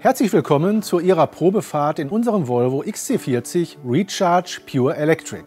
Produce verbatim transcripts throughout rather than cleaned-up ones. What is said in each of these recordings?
Herzlich willkommen zu Ihrer Probefahrt in unserem Volvo X C vierzig Recharge Pure Electric.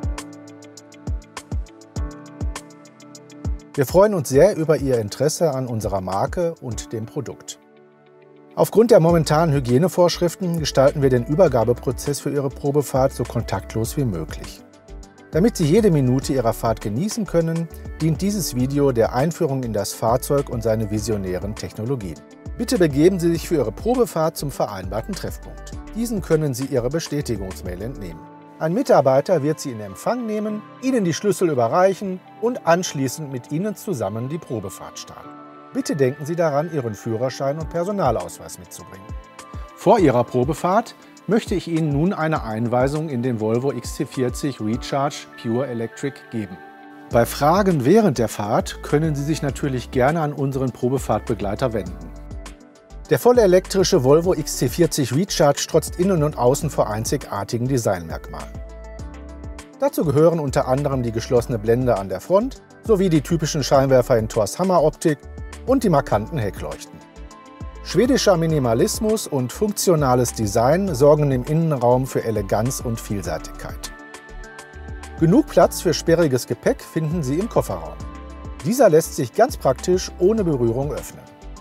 Wir freuen uns sehr über Ihr Interesse an unserer Marke und dem Produkt. Aufgrund der momentanen Hygienevorschriften gestalten wir den Übergabeprozess für Ihre Probefahrt so kontaktlos wie möglich. Damit Sie jede Minute Ihrer Fahrt genießen können, dient dieses Video der Einführung in das Fahrzeug und seine visionären Technologien. Bitte begeben Sie sich für Ihre Probefahrt zum vereinbarten Treffpunkt. Diesen können Sie Ihrer Bestätigungsmail entnehmen. Ein Mitarbeiter wird Sie in Empfang nehmen, Ihnen die Schlüssel überreichen und anschließend mit Ihnen zusammen die Probefahrt starten. Bitte denken Sie daran, Ihren Führerschein und Personalausweis mitzubringen. Vor Ihrer Probefahrt möchte ich Ihnen nun eine Einweisung in den Volvo X C vierzig Recharge Pure Electric geben. Bei Fragen während der Fahrt können Sie sich natürlich gerne an unseren Probefahrtbegleiter wenden. Der voll elektrische Volvo X C vierzig Recharge strotzt innen und außen vor einzigartigen Designmerkmalen. Dazu gehören unter anderem die geschlossene Blende an der Front sowie die typischen Scheinwerfer in Thors Hammer-Optik und die markanten Heckleuchten. Schwedischer Minimalismus und funktionales Design sorgen im Innenraum für Eleganz und Vielseitigkeit. Genug Platz für sperriges Gepäck finden Sie im Kofferraum. Dieser lässt sich ganz praktisch ohne Berührung öffnen.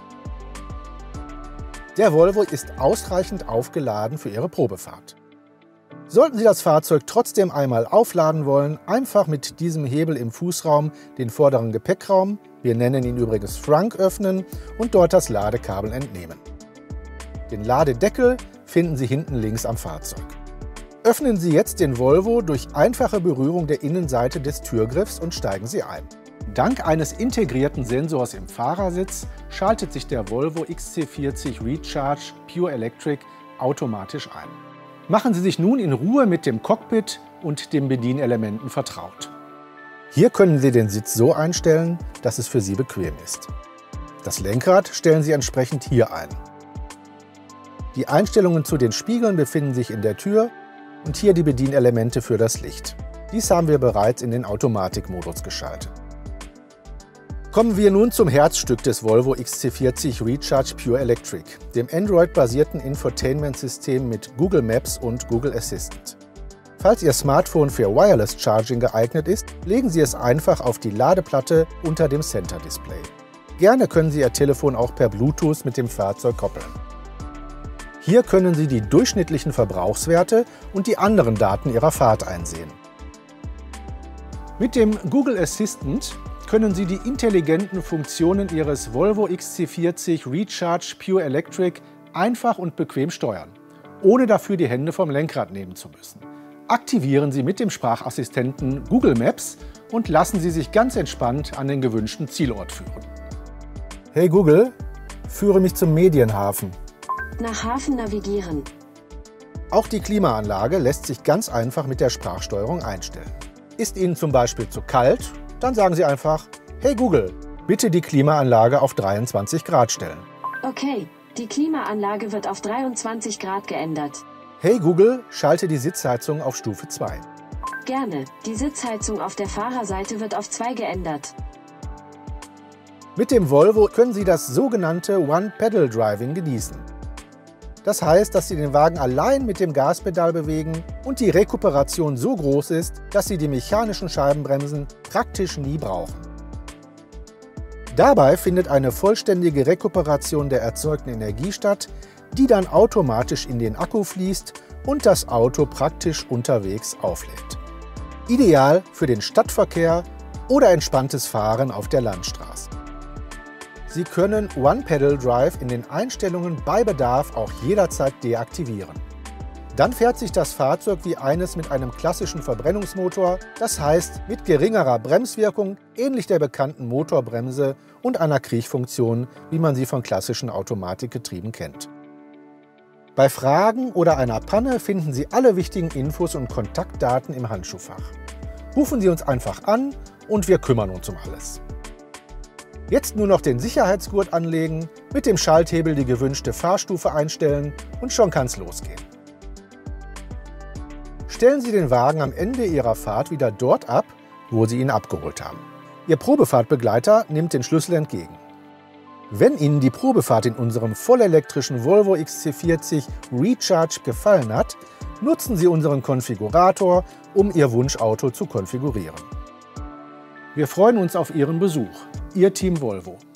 Der Volvo ist ausreichend aufgeladen für Ihre Probefahrt. Sollten Sie das Fahrzeug trotzdem einmal aufladen wollen, einfach mit diesem Hebel im Fußraum den vorderen Gepäckraum, wir nennen ihn übrigens Frunk, öffnen und dort das Ladekabel entnehmen. Den Ladedeckel finden Sie hinten links am Fahrzeug. Öffnen Sie jetzt den Volvo durch einfache Berührung der Innenseite des Türgriffs und steigen Sie ein. Dank eines integrierten Sensors im Fahrersitz schaltet sich der Volvo X C vierzig Recharge Pure Electric automatisch ein. Machen Sie sich nun in Ruhe mit dem Cockpit und den Bedienelementen vertraut. Hier können Sie den Sitz so einstellen, dass es für Sie bequem ist. Das Lenkrad stellen Sie entsprechend hier ein. Die Einstellungen zu den Spiegeln befinden sich in der Tür und hier die Bedienelemente für das Licht. Dies haben wir bereits in den Automatikmodus geschaltet. Kommen wir nun zum Herzstück des Volvo X C vierzig Recharge Pure Electric, dem Android-basierten Infotainment-System mit Google Maps und Google Assistant. Falls Ihr Smartphone für Wireless Charging geeignet ist, legen Sie es einfach auf die Ladeplatte unter dem Center Display. Gerne können Sie Ihr Telefon auch per Bluetooth mit dem Fahrzeug koppeln. Hier können Sie die durchschnittlichen Verbrauchswerte und die anderen Daten Ihrer Fahrt einsehen. Mit dem Google Assistant können Sie die intelligenten Funktionen Ihres Volvo X C vierzig Recharge Pure Electric einfach und bequem steuern, ohne dafür die Hände vom Lenkrad nehmen zu müssen. Aktivieren Sie mit dem Sprachassistenten Google Maps und lassen Sie sich ganz entspannt an den gewünschten Zielort führen. Hey Google, führe mich zum Medienhafen. Nach Hafen navigieren. Auch die Klimaanlage lässt sich ganz einfach mit der Sprachsteuerung einstellen. Ist Ihnen zum Beispiel zu kalt? Dann sagen Sie einfach, hey Google, bitte die Klimaanlage auf dreiundzwanzig Grad stellen. Okay, die Klimaanlage wird auf dreiundzwanzig Grad geändert. Hey Google, schalte die Sitzheizung auf Stufe zwei. Gerne, die Sitzheizung auf der Fahrerseite wird auf zwei geändert. Mit dem Volvo können Sie das sogenannte One-Pedal-Driving genießen. Das heißt, dass Sie den Wagen allein mit dem Gaspedal bewegen und die Rekuperation so groß ist, dass Sie die mechanischen Scheibenbremsen praktisch nie brauchen. Dabei findet eine vollständige Rekuperation der erzeugten Energie statt, die dann automatisch in den Akku fließt und das Auto praktisch unterwegs auflädt. Ideal für den Stadtverkehr oder entspanntes Fahren auf der Landstraße. Sie können One-Pedal-Drive in den Einstellungen bei Bedarf auch jederzeit deaktivieren. Dann fährt sich das Fahrzeug wie eines mit einem klassischen Verbrennungsmotor, das heißt mit geringerer Bremswirkung, ähnlich der bekannten Motorbremse und einer Kriechfunktion, wie man sie von klassischen Automatikgetrieben kennt. Bei Fragen oder einer Panne finden Sie alle wichtigen Infos und Kontaktdaten im Handschuhfach. Rufen Sie uns einfach an und wir kümmern uns um alles. Jetzt nur noch den Sicherheitsgurt anlegen, mit dem Schalthebel die gewünschte Fahrstufe einstellen und schon kann's losgehen. Stellen Sie den Wagen am Ende Ihrer Fahrt wieder dort ab, wo Sie ihn abgeholt haben. Ihr Probefahrtbegleiter nimmt den Schlüssel entgegen. Wenn Ihnen die Probefahrt in unserem vollelektrischen Volvo X C vierzig Recharge gefallen hat, nutzen Sie unseren Konfigurator, um Ihr Wunschauto zu konfigurieren. Wir freuen uns auf Ihren Besuch. Ihr Team Volvo.